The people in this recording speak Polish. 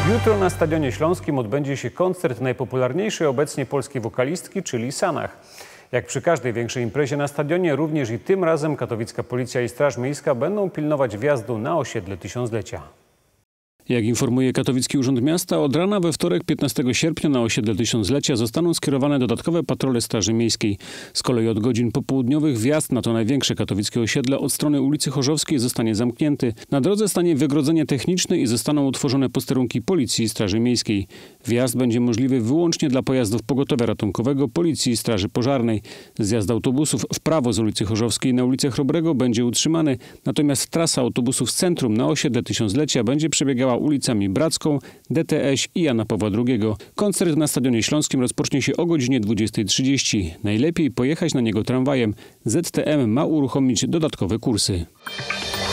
Jutro na Stadionie Śląskim odbędzie się koncert najpopularniejszej obecnie polskiej wokalistki, czyli Sanach. Jak przy każdej większej imprezie na stadionie, również i tym razem katowicka policja i Straż Miejska będą pilnować wjazdu na osiedle Tysiąclecia. Jak informuje Katowicki Urząd Miasta, od rana we wtorek 15 sierpnia na osiedle Tysiąclecia zostaną skierowane dodatkowe patrole Straży Miejskiej. Z kolei od godzin popołudniowych wjazd na to największe katowickie osiedle od strony ulicy Chorzowskiej zostanie zamknięty. Na drodze stanie wygrodzenie techniczne i zostaną utworzone posterunki Policji i Straży Miejskiej. Wjazd będzie możliwy wyłącznie dla pojazdów pogotowia ratunkowego, Policji i Straży Pożarnej. Zjazd autobusów w prawo z ulicy Chorzowskiej na ulicę Chrobrego będzie utrzymany, natomiast trasa autobusów z centrum na osiedle Tysiąclecia będzie przebiegała ulicami Bracką, DTS i Jana Pawła II. Koncert na Stadionie Śląskim rozpocznie się o godzinie 20:30. Najlepiej pojechać na niego tramwajem. ZTM ma uruchomić dodatkowe kursy.